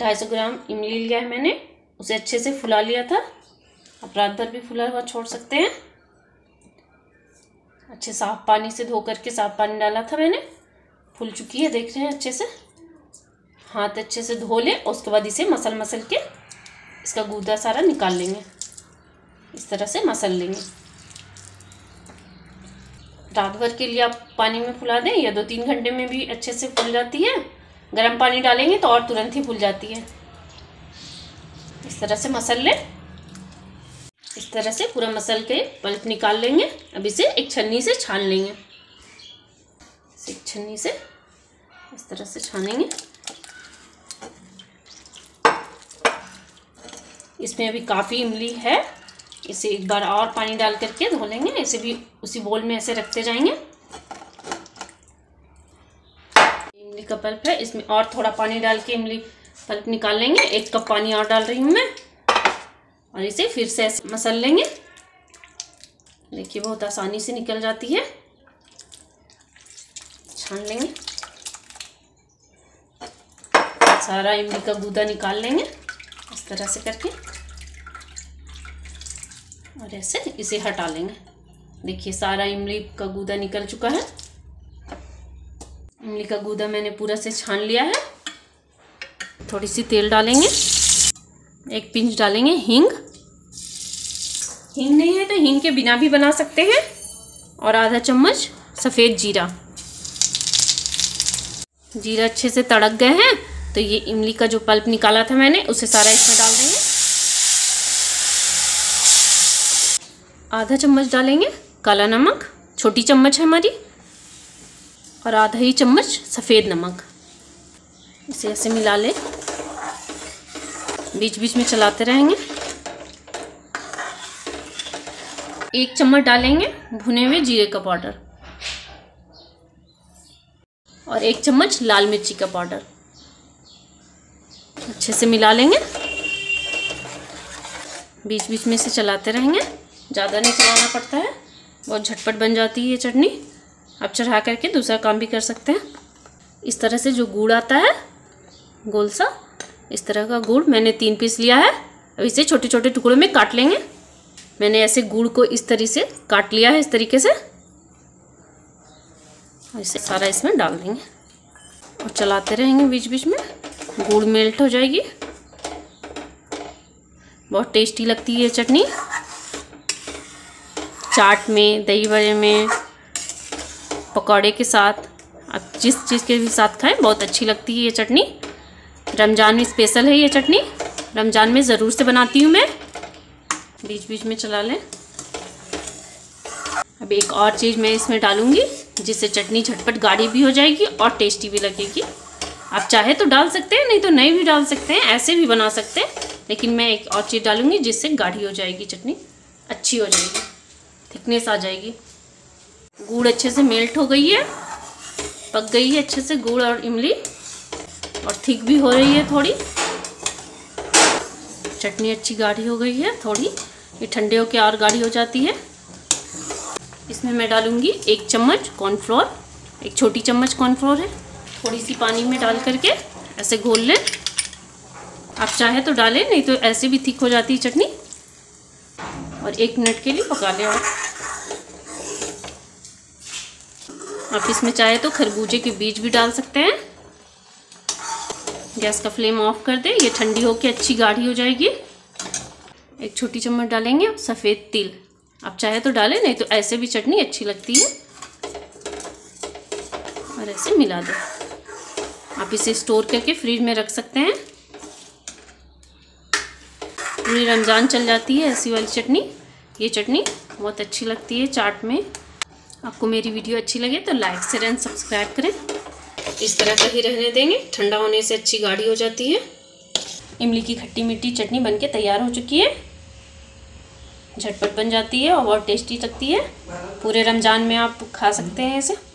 250 ग्राम इमली लिया है मैंने, उसे अच्छे से फुला लिया था। आप रात भर भी फुला हुआ छोड़ सकते हैं। अच्छे साफ पानी से धो करके साफ पानी डाला था मैंने, फूल चुकी है, देख रहे हैं अच्छे से। हाथ अच्छे से धो लें, उसके बाद इसे मसल के इसका गूदा सारा निकाल लेंगे। इस तरह से मसल लेंगे। रात भर के लिए आप पानी में फुला दें या 2-3 घंटे में भी अच्छे से फूल जाती है। गर्म पानी डालेंगे तो और तुरंत ही फूल जाती है। इस तरह से मसल लें। इस तरह से पूरा मसल के पल्प निकाल लेंगे। अब इसे एक छन्नी से छान लेंगे। इसे एक छन्नी से इस तरह से छानेंगे। इसमें अभी काफ़ी इमली है, इसे एक बार और पानी डाल करके धो लेंगे। इसे भी उसी बोल में ऐसे रखते जाएंगे। इमली का पल्प है, इसमें और थोड़ा पानी डाल के इमली पल्प निकाल लेंगे। 1 कप पानी और डाल रही हूँ मैं, और इसे फिर से ऐसे मसल लेंगे। देखिए बहुत आसानी से निकल जाती है। छान लेंगे, सारा इमली का गूदा निकाल लेंगे इस तरह से करके, और ऐसे इसे हटा लेंगे। देखिए सारा इमली का गूदा निकल चुका है। इमली का गूदा मैंने पूरा से छान लिया है। थोड़ी सी तेल डालेंगे, 1 पिंच डालेंगे हींग। हींग नहीं है तो हींग के बिना भी बना सकते हैं। और आधा चम्मच सफ़ेद जीरा। जीरा अच्छे से तड़क गए हैं तो ये इमली का जो पल्प निकाला था मैंने, उसे सारा इसमें डाल देंगे। आधा चम्मच डालेंगे काला नमक, छोटी चम्मच है हमारी, और आधा ही चम्मच सफ़ेद नमक। इसे ऐसे मिला लें, बीच बीच में चलाते रहेंगे। 1 चम्मच डालेंगे भुने हुए जीरे का पाउडर, और 1 चम्मच लाल मिर्ची का पाउडर। अच्छे से मिला लेंगे, बीच बीच में से चलाते रहेंगे। ज़्यादा नहीं चलाना पड़ता है, बहुत झटपट बन जाती है ये चटनी। आप चढ़ा करके दूसरा काम भी कर सकते हैं। इस तरह से जो गुड़ आता है गोल सा, इस तरह का गुड़ मैंने 3 पीस लिया है। अब इसे छोटे छोटे टुकड़ों में काट लेंगे। मैंने ऐसे गुड़ को इस तरीके से काट लिया है, इस तरीके से, और इसे सारा इसमें डाल देंगे और चलाते रहेंगे बीच बीच में। गुड़ मेल्ट हो जाएगी। बहुत टेस्टी लगती है ये चटनी। चाट में, दही बड़े में, पकौड़े के साथ, आप जिस चीज़ के भी साथ खाएं, बहुत अच्छी लगती है ये चटनी। रमज़ान में स्पेशल है ये चटनी, रमज़ान में ज़रूर से बनाती हूँ मैं। बीच बीच में चला लें। अब एक और चीज़ मैं इसमें डालूँगी जिससे चटनी झटपट गाढ़ी भी हो जाएगी और टेस्टी भी लगेगी। आप चाहे तो डाल सकते हैं, नहीं तो नहीं भी डाल सकते हैं, ऐसे भी बना सकते हैं। लेकिन मैं एक और चीज़ डालूँगी जिससे गाढ़ी हो जाएगी चटनी, अच्छी हो जाएगी, थिकनेस आ जाएगी। गुड़ अच्छे से मेल्ट हो गई है, पक गई है अच्छे से गुड़ और इमली, और थिक भी हो रही है थोड़ी। चटनी अच्छी गाढ़ी हो गई है थोड़ी, ये ठंडे होकर और गाढ़ी हो जाती है। इसमें मैं डालूँगी 1 चम्मच कॉर्नफ्लोर, एक छोटी चम्मच कॉर्नफ्लोर है। थोड़ी सी पानी में डाल करके ऐसे घोल लें। आप चाहे तो डालें, नहीं तो ऐसे भी थिक हो जाती है चटनी। और 1 मिनट के लिए पका लें। और आप इसमें चाहे तो खरबूजे के बीज भी डाल सकते हैं। गैस का फ्लेम ऑफ कर दें, ये ठंडी होकर अच्छी गाढ़ी हो जाएगी। 1 छोटी चम्मच डालेंगे सफ़ेद तिल। आप चाहे तो डालें, नहीं तो ऐसे भी चटनी अच्छी लगती है। और ऐसे मिला दें। आप इसे स्टोर करके फ्रिज में रख सकते हैं। पूरी रमज़ान चल जाती है ऐसी वाली चटनी। ये चटनी बहुत अच्छी लगती है चाट में। आपको मेरी वीडियो अच्छी लगे तो लाइक शेयर एंड सब्सक्राइब करें। इस तरह का ही रहने देंगे, ठंडा होने से अच्छी गाढ़ी हो जाती है। इमली की खट्टी मीठी चटनी बनके तैयार हो चुकी है। झटपट बन जाती है और बहुत टेस्टी लगती है। पूरे रमज़ान में आप खा सकते हैं इसे।